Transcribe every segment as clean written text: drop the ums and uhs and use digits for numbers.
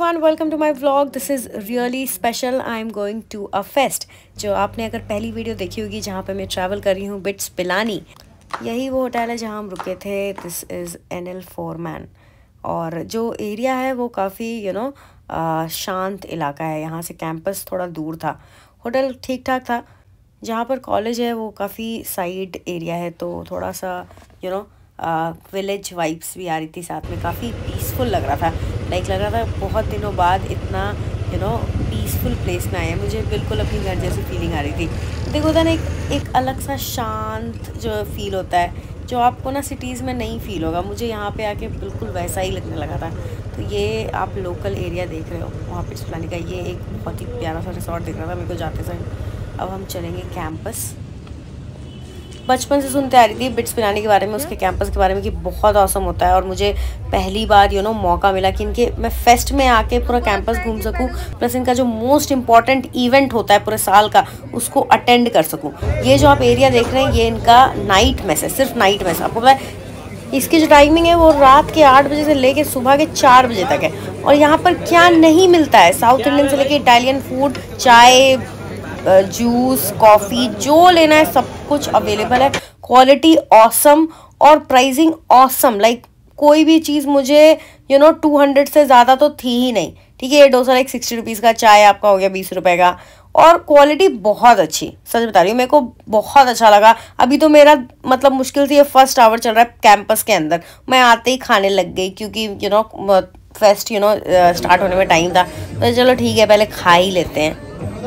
everyone, welcome to my vlog. This is really special. I am going to a fest. जो आपने अगर पहली video देखी होगी जहाँ पे मैं ट्रैवल कर रही हूँ बिट्स पिलानी, यही वो होटल है जहाँ हम रुके थे. This is NL foreman. और जो एरिया है वो काफ़ी शांत इलाका है. यहाँ से कैंपस थोड़ा दूर था. होटल ठीक ठाक था. जहाँ पर कॉलेज है वो काफ़ी साइड एरिया है, तो थोड़ा सा विलेज वाइब्स भी आ रही थी साथ में. काफ़ी पीसफुल लग रहा था. लग रहा था बहुत दिनों बाद इतना पीसफुल प्लेस में आए हैं. मुझे बिल्कुल अपनी घर जैसी फीलिंग आ रही थी. देखो था ना, एक अलग सा शांत जो फील होता है जो आपको ना सिटीज़ में नहीं फील होगा. मुझे यहाँ पे आके बिल्कुल वैसा ही लगने लगा था. तो ये आप लोकल एरिया देख रहे हो वहाँ पे पिलानी का. ये एक बहुत ही प्यारा सा रिसोर्ट दिख रहा था मेरे को जाते समय. अब हम चलेंगे कैंपस. बचपन से सुनते आ रही थी बिट्स पिलानी के बारे में, उसके कैंपस के बारे में कि बहुत औसम होता है. और मुझे पहली बार मौका मिला कि मैं फेस्ट में आके पूरा कैंपस घूम सकूं, प्लस इनका जो मोस्ट इम्पॉर्टेंट इवेंट होता है पूरे साल का उसको अटेंड कर सकूं. ये जो आप एरिया देख रहे हैं ये इनका नाइट मेस है, सिर्फ नाइट मेस. आपको पता है इसकी जो टाइमिंग है वो रात के 8 बजे से लेके सुबह के 4 बजे तक है. और यहाँ पर क्या नहीं मिलता है, साउथ इंडियन से लेके इटालियन फूड, चाय, जूस, कॉफ़ी, जो लेना है सब कुछ अवेलेबल है. क्वालिटी ऑसम और प्राइसिंग ऑसम. कोई भी चीज़ मुझे 200 से ज़्यादा तो थी ही नहीं. ठीक है, ये डोसा 60 रुपीज़ का, चाय आपका हो गया 20 रुपए का. और क्वालिटी बहुत अच्छी, सच बता रही हूँ, मेरे को बहुत अच्छा लगा. अभी तो मेरा मुश्किल से ये फर्स्ट आवर चल रहा है कैंपस के अंदर. मैं आते ही खाने लग गई क्योंकि फेस्ट स्टार्ट होने में टाइम था. तो चलो ठीक है, पहले खा ही लेते हैं.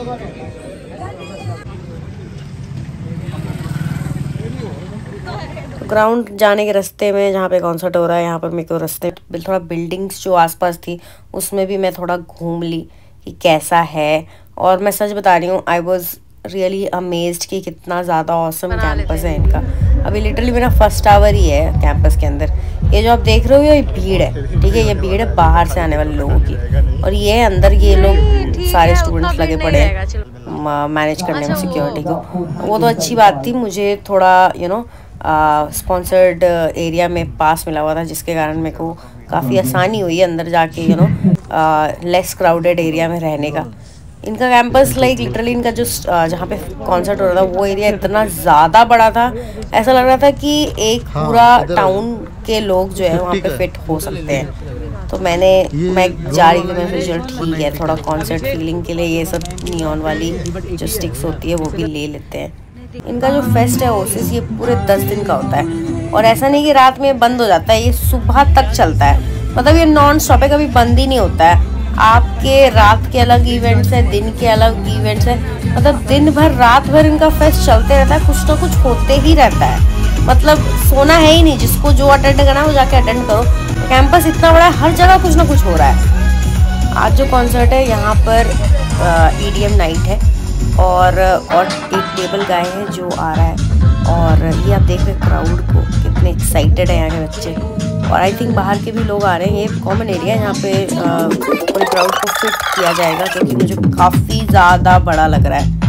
ग्राउंड जाने के रास्ते में जहाँ पे कॉन्सर्ट हो रहा है, यहाँ पर मेरे को रास्ते थोड़ा बिल्डिंग्स जो आसपास थी उसमें भी मैं थोड़ा घूम ली कि कैसा है. और मैं सच बता रही हूँ, आई वॉज रियली अमेज्ड कि कितना ज़्यादा ऑसम कैंपस है इनका. अभी लिटरली मेरा फर्स्ट आवर ही है कैंपस के अंदर. ये जो आप देख रहे हो ये भीड़ है. ठीक है, ये भीड़ है बाहर से आने वाले लोगों की. और ये अंदर ये लोग सारे स्टूडेंट्स लगे पड़े हैं मैनेज करने में सिक्योरिटी को. वो तो अच्छी बात थी. मुझे थोड़ा स्पॉन्सर्ड एरिया में पास मिला हुआ था, जिसके कारण मेरे को काफ़ी आसानी हुई अंदर जाके लेस क्राउडेड एरिया में रहने का. इनका कैंपस लिटरली इनका जो जहाँ पे कॉन्सर्ट हो रहा था वो एरिया इतना ज़्यादा बड़ा था, ऐसा लग रहा था कि एक पूरा टाउन के लोग जो है वहाँ पे फिट हो सकते हैं. तो मैं जा रही थी, मैं चलो ठीक है, थोड़ा कॉन्सर्ट फीलिंग के लिए ये सब नियॉन वाली जो स्टिक्स होती है वो भी ले लेते हैं. इनका जो फेस्ट है ओसिस ये पूरे 10 दिन का होता है. और ऐसा नहीं कि रात में बंद हो जाता है, ये सुबह तक चलता है. ये नॉन स्टॉप है, कभी बंद ही नहीं होता है. आपके रात के अलग इवेंट्स है, दिन के अलग इवेंट्स है. दिन भर रात भर इनका फेस्ट चलते रहता है. कुछ ना कुछ होते ही रहता है. सोना है ही नहीं. जिसको जो अटेंड करना है वो जाके अटेंड करो. कैंपस इतना बड़ा है, हर जगह कुछ ना कुछ हो रहा है. आज जो कॉन्सर्ट है यहाँ पर EDM नाइट है और एक टेबल गाय है जो आ रहा है. और ये आप देख रहे हैं क्राउड को, कितने एक्साइटेड है यहाँ के बच्चे. और आई थिंक बाहर के भी लोग आ रहे हैं. ये कॉमन एरिया है, यहाँ पे पूरे क्राउड को फिट किया जाएगा क्योंकि मुझे काफ़ी ज़्यादा बड़ा लग रहा है.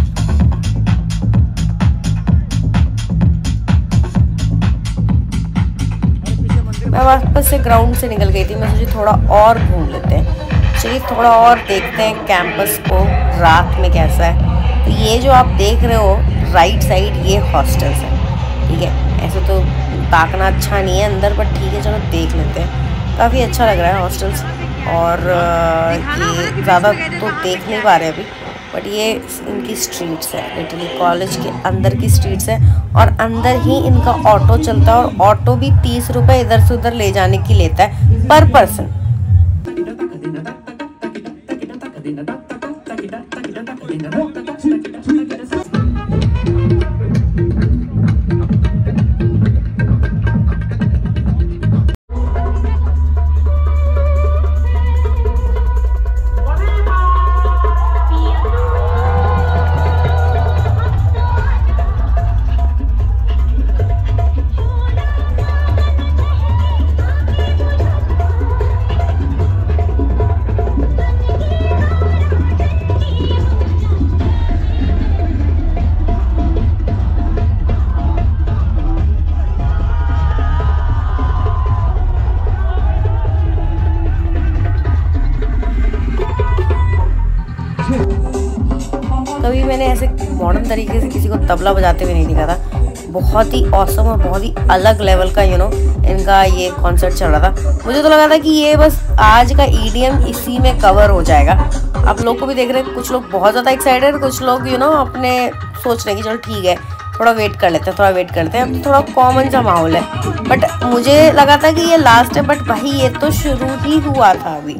मैं वापस से ग्राउंड से निकल गई थी. मैं सोची थोड़ा और घूम लेते हैं. चलिए थोड़ा और देखते हैं कैंपस को रात में कैसा है. तो ये जो आप देख रहे हो राइट साइड, ये हॉस्टल्स है. ठीक है, ऐसे तो ताकना अच्छा नहीं है अंदर, बट ठीक है चलो देख लेते हैं. काफ़ी अच्छा लग रहा है हॉस्टल्स. और ये ज़्यादा तो देख नहीं पा रहे अभी, बट ये इनकी स्ट्रीट्स है. लिटरली कॉलेज के अंदर की स्ट्रीट्स है और अंदर ही इनका ऑटो चलता है. और ऑटो भी 30 रुपये इधर से उधर ले जाने की लेता है पर पर्सन. कभी मैंने ऐसे मॉडर्न तरीके से किसी को तबला बजाते हुए नहीं देखा था। बहुत ही ऑसम और बहुत ही अलग लेवल का इनका ये कॉन्सर्ट चल रहा था। मुझे तो लगा था कि ये बस आज का EDM इसी में कवर हो जाएगा। आप लोग को भी देख रहे हैं, कुछ लोग बहुत ज़्यादा एक्साइटेड, कुछ लोग अपने सोच रहे हैं कि चलो ठीक है थोड़ा वेट कर लेते हैं, अब थोड़ा कॉमन सा माहौल है। बट मुझे लगा था कि ये लास्ट है, बट भाई ये तो शुरू ही हुआ था अभी।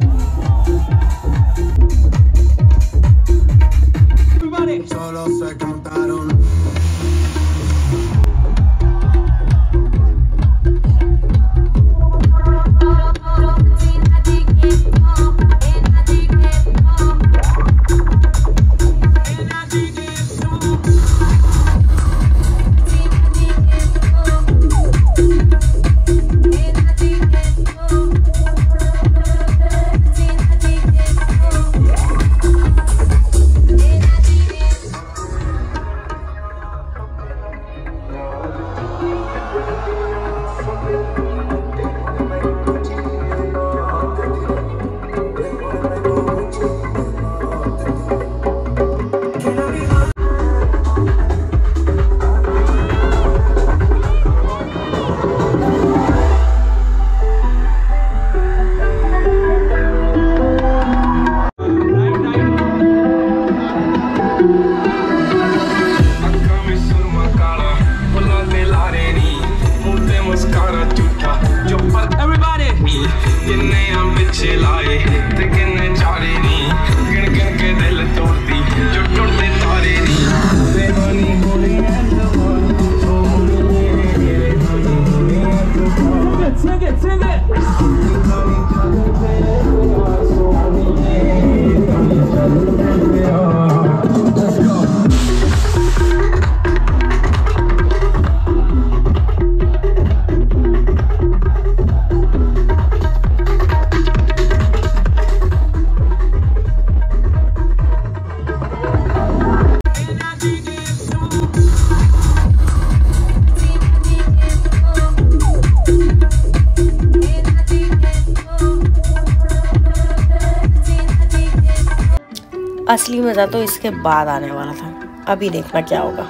असली मज़ा तो इसके बाद आने वाला था, अभी देखना क्या होगा।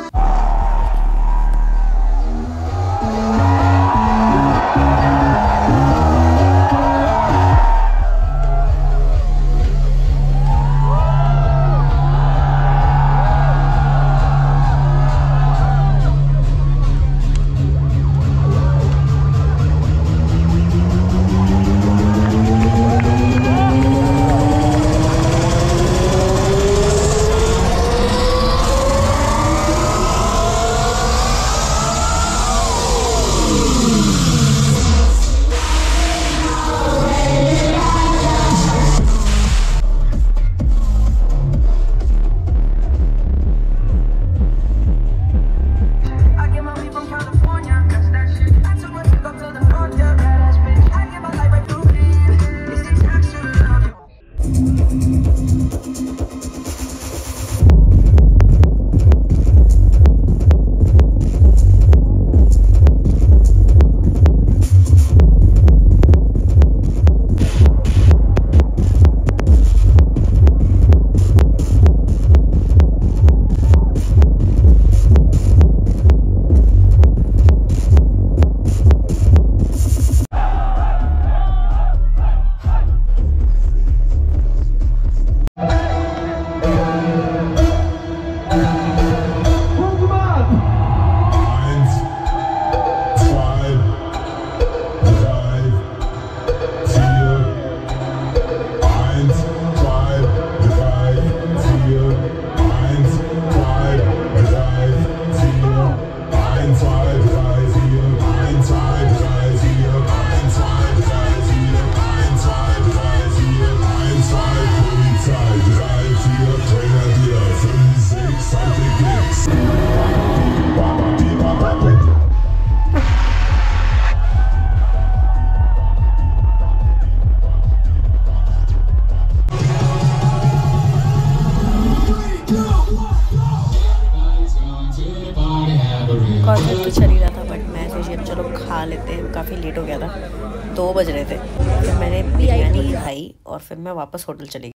कॉन्सर्ट तो चल ही रहा था, बट मैं सोची अब चलो खा लेते हैं, काफ़ी लेट हो गया था, 2 बज रहे थे। फिर मैंने बिरयानी खाई और फिर मैं वापस होटल चली गई।